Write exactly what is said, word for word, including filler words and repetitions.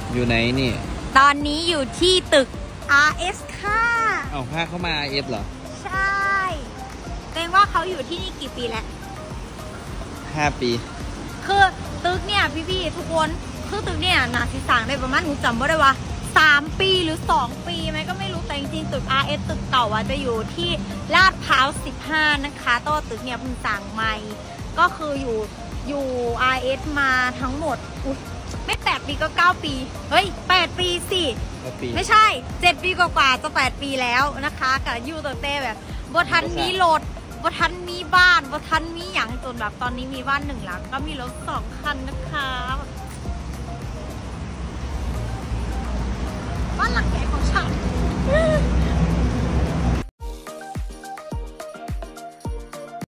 อยู่ไหนนี่ตอนนี้อยู่ที่ตึก อาร์ เอส ค่ะเอาพาเข้ามา อาร์ เอส เหรอใช่เต็งว่าเขาอยู่ที่นี่กี่ปีแล้วห้าปีคือตึกเนี่ยพี่ๆทุกคนคือตึกเนี่ยนาสิสางได้ประมาณหนูจำว่าได้ว่าสามปีหรือสองปีไหมก็ไม่รู้แต่จริงๆตึก อาร์ เอส ตึกเก่าจะอยู่ที่ลาดพร้าวสิบห้านะคะตัวตึกเนี่ยเพิ่งสั่งใหม่ก็คืออยู่อยู่ อาร์ เอส มาทั้งหมดอุ๊ยไม่แปดปีก็เก้าปีเฮ้ยแปดปีสิไม่ใช่เจ็ดปีกว่าๆจะแปดปีแล้วนะคะกับยูตัวเต้แบบบทันมีรถบทันมีบ้านบทันมีอย่างจนแบบตอนนี้มีบ้านหนึ่งหลังก็มีรถสองคันนะคะ